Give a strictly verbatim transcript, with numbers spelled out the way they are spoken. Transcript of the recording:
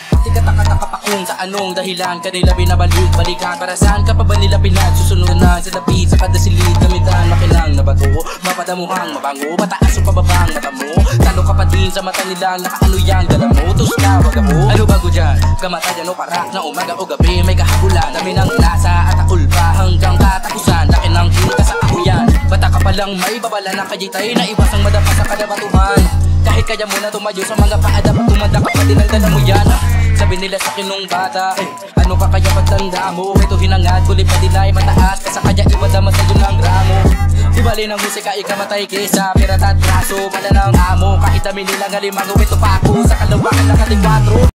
Di ka taka-taka pa kung sa anong dahilan kanila binabalik-balikan. Para saan ka pa ba nila pinagsusunod na sa lapit sa kada silid gamitan makilang na bato, mapadamuhang mabango, mataas o pababang mata mo. Talo ka pa din sa mata nila, nakaano yan dala mo, tus ka wag mo. Ano bago dyan? Kamatayan o parak na umaga o gabi, may kahabulan namin ang nasa at akul pa hanggang katapusan. Laki ng kita sa akuyan, bata ka palang may babala ng kajitay na iwas ang madapa sa kada batuhan. Kahit kaya mo na tumayo sa mga paadap at tumanda ka pa din ang dala mo yan. Sabi nila sa kinong bata, eh, ano ka kaya pagtanda mo? Ito hinangad, kulit pa din ay mataas, kasa kaya iwadamas sa yun ang gramo. Ibali ng musika, ikamatay kesa pirata at braso, pala ng amo. Kahit dami nila nga limango, ito pa ako sa kalawakan ng kating kwatro.